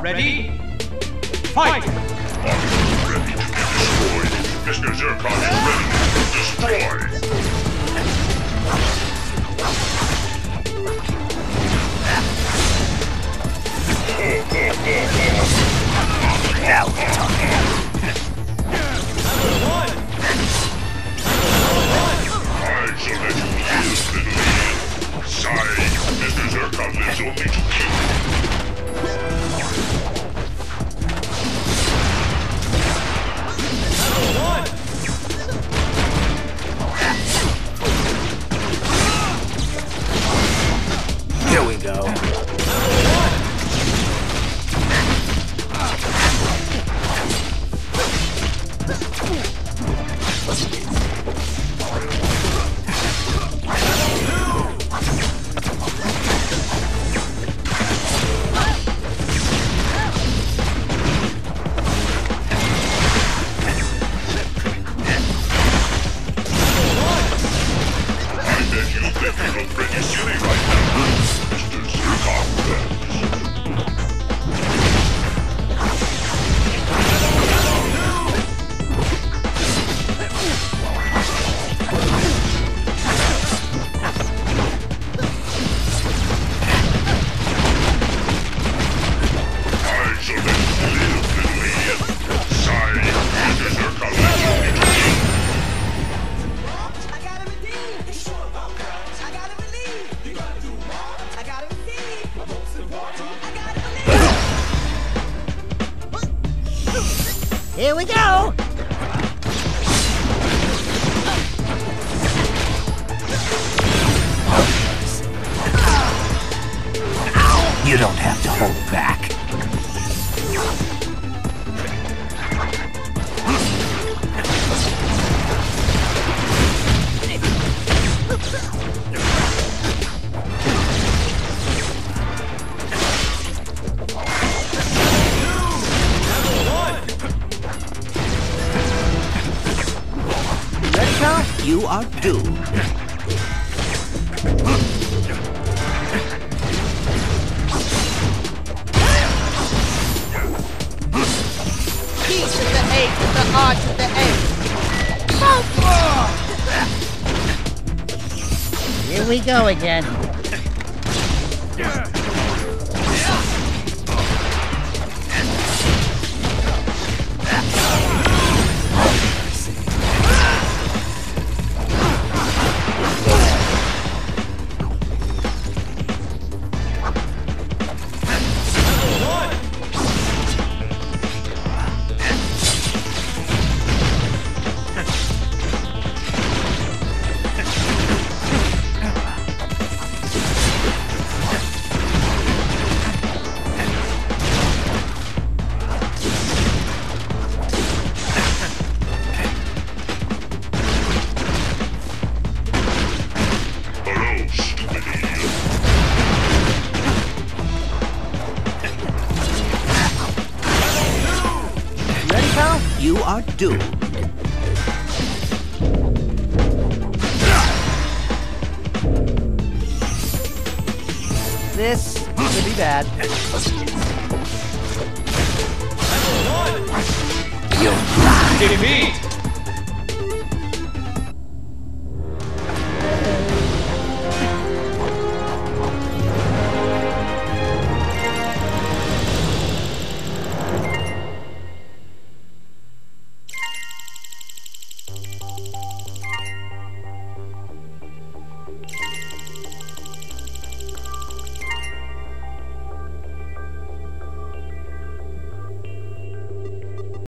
Ready? Fight! Ready to be destroyed. Mr. Zircon is ready to destroy. Now we're talking. I shall let you live, little idiot. Sigh, Mr. Zircon lives only to kill. Here we go. I bet you think you look pretty silly right now. Mr. Zircon lives. I shall let you live, little idiot. Sigh, Mr. Zircon lives only to kill. I gotta redeem. You sure about that? I gotta believe. You gotta do what? I gotta receive. Most important. I gotta believe. Here we go! You don't have to hold back. Ready, pal? You are doomed. P to the A to the R to the A. Here we go again. Hello, stupid idiot. Ready, pal? You are doomed. This could be bad. You'll die. Defeat!